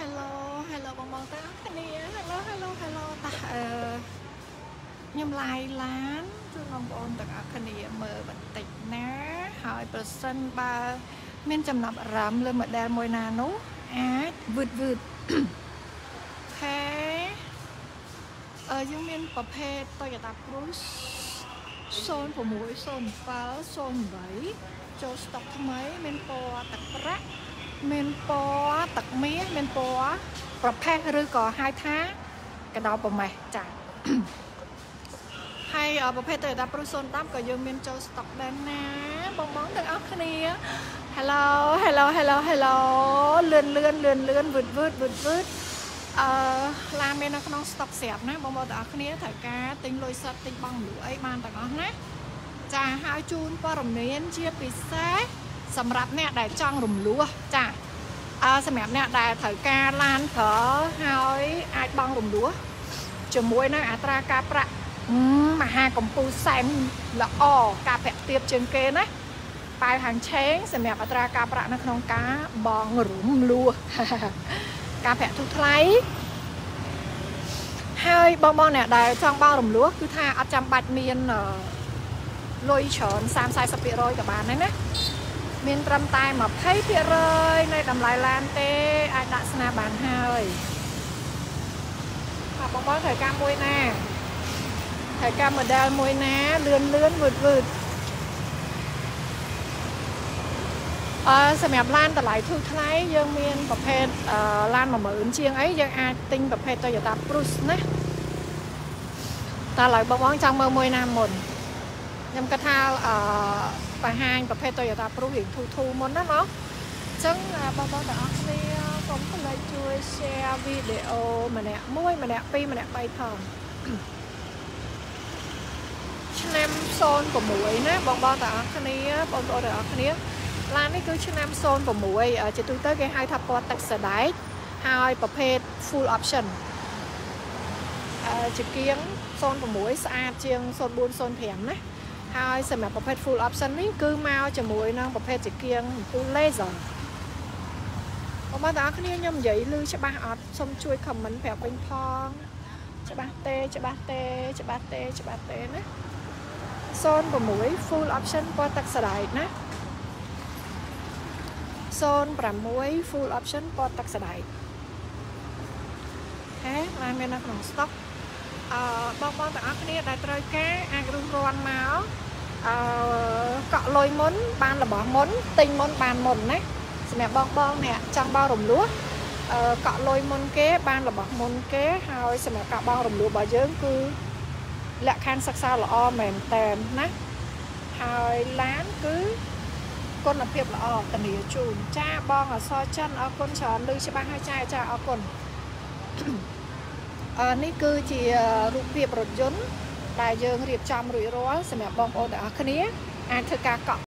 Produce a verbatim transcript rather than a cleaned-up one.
hello hello បងបងតាគ្នា hello hello hello តាអឺខ្ញុំឡាយឡានជួយបងប្អូនទាំងអស់គ្នាមើលបន្តិចណាហើយប្រសិនបើមានចំណាប់អារម្មណ៍លើ model មួយណានោះអាចវឺតវឺតខេអឺយើងមានប្រភេទ Toyota Cruise ศูนย์ หก ศูนย์ เจ็ด ศูนย์ แปดចូលស្តុកថ្មីមានពណ៌ទឹកប្រាក់មានពណ៌ទឹកមាសមានពណ៌ប្រផេះឬក៏ហៅថាកដោប្រមេះចា៎ហើយប្រភេទ Toyota Prius ศูนย์ támក៏យើងមានចូលស្តុកដែរណាបងបងទាំងអស់គ្នា Hello Hello Hello Hello លឿនលឿនលឿនលឿនវឺតវឺតវឺតវឺតអឺឡានមាននៅក្នុងស្តុកស្រាប់ណាបងប្អូនទាំងអស់គ្នាត្រូវការទិញលុយសិតទិញបង់លក់អីបានទាំងអស់ណាចាហើយជូនព័ត៌មានជាពិសេសសម្រាប់អ្នកដែលចង់រំលោះចាអឺសម្រាប់អ្នកដែលត្រូវការឡានប្រើហើយអាចបង់រំលោះជាមួយនឹងអត្រាការប្រាក់មហាកម្ពុជាសែនល្អការប្រាក់ទាបជាងគេណាប៉ាវហាងឆេងសម្រាប់អត្រាការប្រាក់នៅក្នុងការបង់រំលោះការប្រាក់ទូថ្លៃហើយបងបងអ្នកដែលចង់បង់រំលោះគឺថាអត់ចាំបាច់មានលុយច្រើនសាម 40% ក៏បានដែរណាមានត្រឹមតែ 20% នៃតម្លៃឡានទេអាចដាក់ស្នាបានហើយបងបងត្រូវការមួយណាត្រូវការ model មួយណាលឿនលឿនវឺតវឺតអឺសម្រាប់ឡានតម្លៃធូរថ្លៃយើងមានប្រភេទឡាន một nghìn ជាងអីយើងអាចទិញប្រភេទ Toyota Prius ណាតែឥឡូវបងបងចង់មើលមួយណាមុនខ្ញុំគិតថាអឺបង្ហាញប្រភេទ Toyota Prius រៀងធូរធូរមុនណាមកអញ្ចឹងបងបងទាំងអស់គ្នាកុំភ្លេចជួយ share វីដេអូម្នាក់មួយម្នាក់ពីរម្នាក់បីផងឆ្នាំ ศูนย์ หก ណាបងបងទាំងអស់គ្នាបងប្អូនទាំងអស់គ្នាឡាននេះគឺឆ្នាំ ศูนย์ หก ជាទូទៅគេហៅថាពណ៌ទឹកសដែកហើយប្រភេទ full option អឺជាគៀង ศูนย์ หก ស្អាតជាង ศูนย์ bốn ศูนย์ ห้าណាហើយសម្រាប់ប្រភេទ full option នេះគឺមកជាមួយនឹងប្រភេទជាគៀងពូ laser បងប្អូនទាំងអស់គ្នាខ្ញុំនិយាយឮច្បាស់អត់សូមជួយ comment ប្រាប់វិញផងច្បាស់ទេច្បាស់ទេច្បាស់ទេច្បាស់ទេណា ศูนย์ หก full option ពណ៌ទឹកសដែកណា ศูนย์ หก full option ពណ៌ទឹកសដែកហេឡានមាននៅក្នុងស្តុកអឺបងបងទាំងអស់គ្នាដែលត្រូវការអាចរុះរាន់មកអឺកក់លុយមុនបានរបស់មុនទិញមុនបានមុនណាសម្រាប់បងបងអ្នកចង់បោះរំលោះអឺកក់លុយមុនគេបានរបស់មុនគេហើយសម្រាប់ការបោះរំលោះរបស់យើងគឺលក្ខខណ្ឌសិក្សាល្អមែនតែនណាហើយឡានគឺគុណភាពល្អធានាជូនចាបងអសរចិនអរគុណច្រើនឮច្បាស់ហើយចាចាអរគុណអឺនេះគឺជារូបភាពរថយន្តដែលយើងរៀបចំរួចរាល់សម្រាប់បងប្អូនទាំងអស់គ្នាអាចធ្វើការកក់